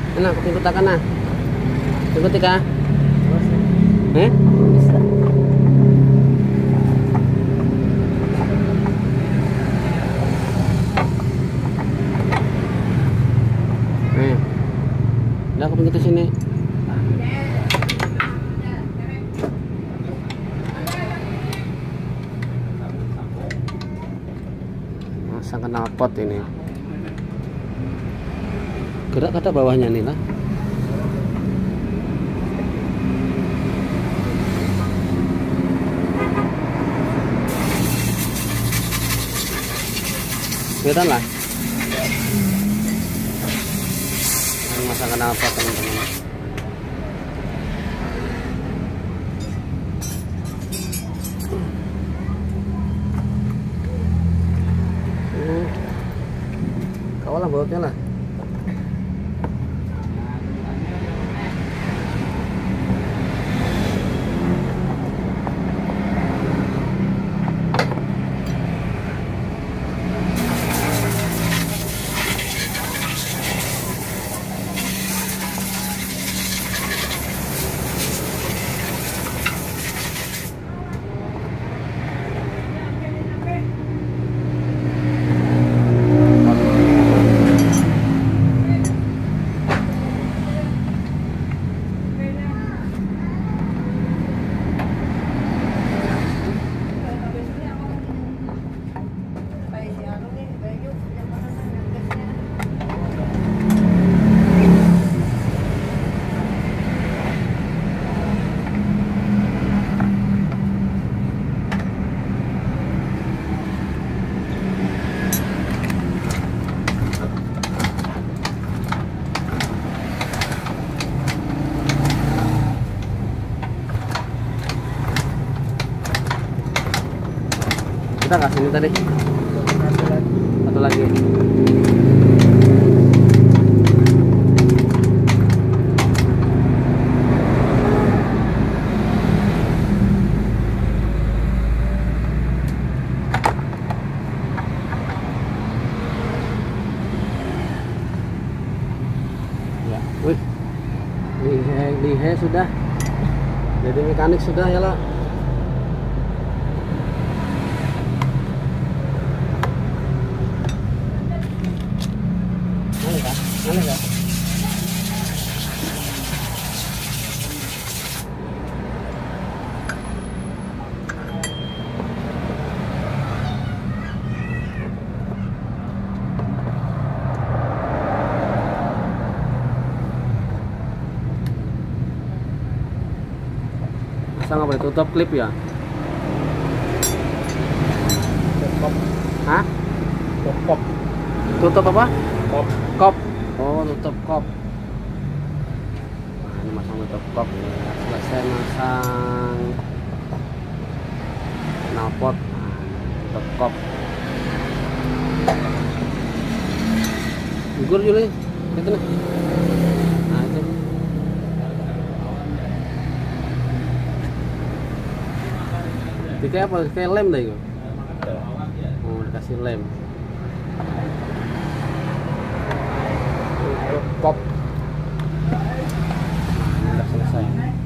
Nah, aku ikut akan nah. Ikut ika. Bisa. Udah aku pinggir ke sini. Masang knalpot ini. Gerak kata bawahnya nih lah. Kelihatan lah. Masang knalpot teman-teman. Kawal lah bautnya lah. Kita kasih ini tadi. Satu lagi. Ya, wih. Lihe sudah. Jadi mekanik sudah ya lah. Aneh kan? Masa nggak boleh tutup klip ya? Kop. Hah? Kop. Tutup apa? Kop. Kop. Oh, tutup kop. Nah, ini masang tutup kop. Selesai masang knalpot. Nah, tutup kop. Gugur Juli. Itu nih. Nah, itu. Ini kayak apa? Kayak lem dah itu. Oh, dikasih lem. Kop. Udah selesai.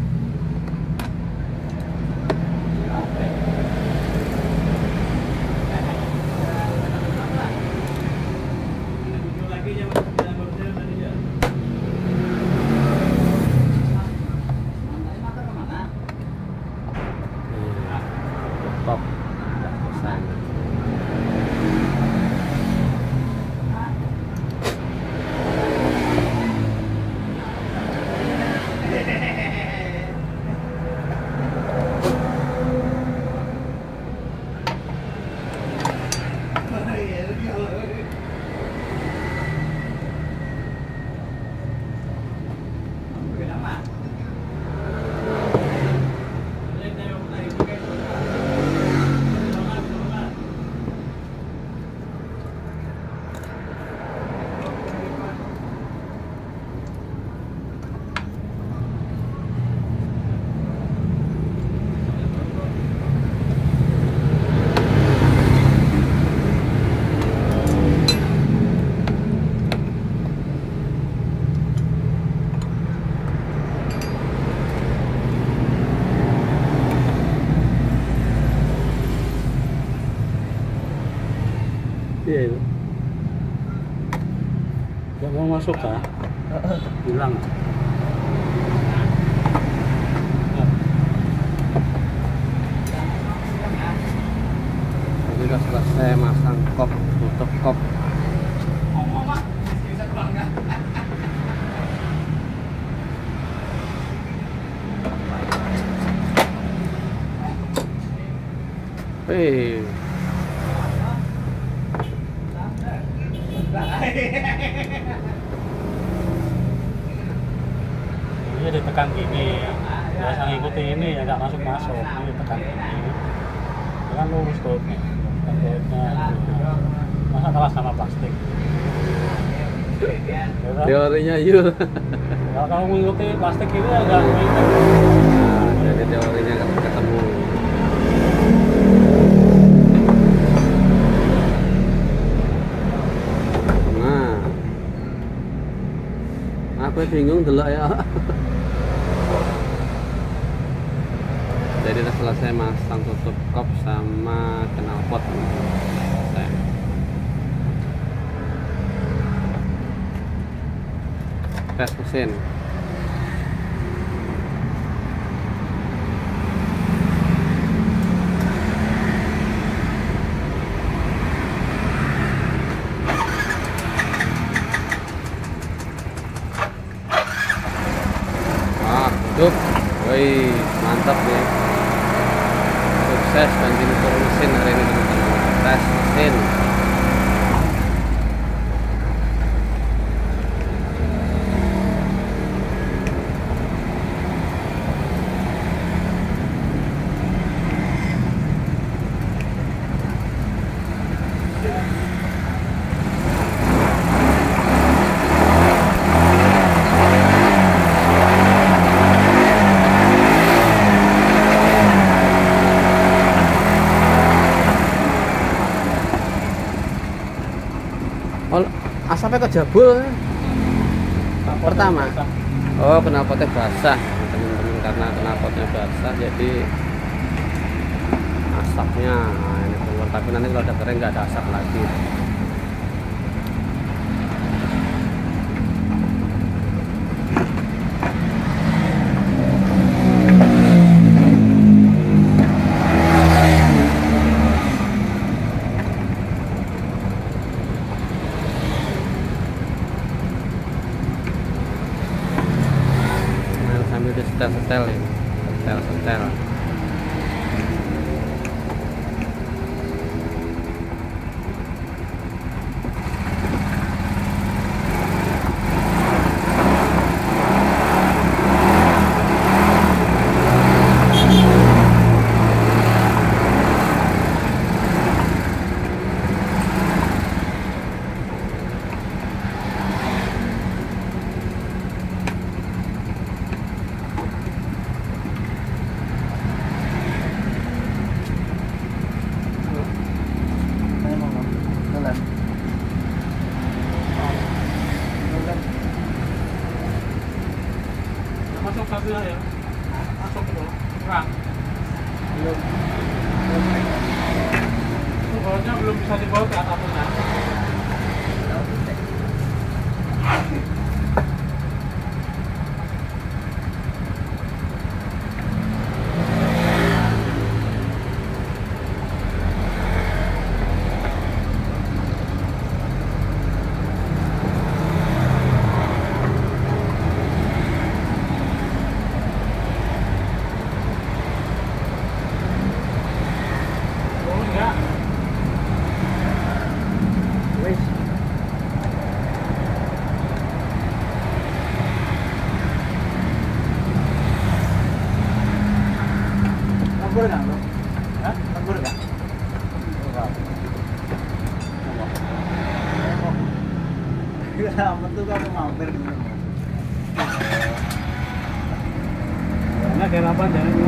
Kop. Udah selesai. dia itu. Gak mau masuk kah? Hilang. Tadi udah selesai masang kop, tutup kop. Ini ditekan gini, biasa ngikuti ini ya nggak masuk ini ditekan gini, kan lurus tuh, masa kalah sama plastik. Teorinya yuk. Kalau kamu mengikuti plastik ini agak mengikuti. Jadi teorinya ketemu. Aku bingung dulu ya. Jadi udah selesai masang tutup kop sama knalpot. Tes mesin. Woi, mantap nih. Sukses ganti motor mesin hari ini teman-teman. Tes mesin. Asapnya kejabul pertama. Oh, knalpotnya basah teman-teman, karena knalpotnya basah jadi asapnya ini keluar. Tapi nanti kalau udah kering nggak ada asap lagi. Setel ini, setel. Masuk satu ya, masuk itu kurang. Belum. Itu bawahnya belum bisa dibawa ke atas sana. Lembur nggak lo? Hah? Lembur nggak? Enggak. Kenapa tuh kamu mampir gitu? Karena kayak apa jangan